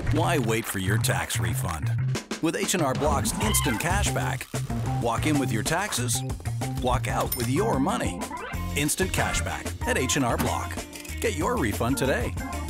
Why wait for your tax refund? With H&R Block's instant cashback, walk in with your taxes, walk out with your money. Instant cashback at H&R Block. Get your refund today.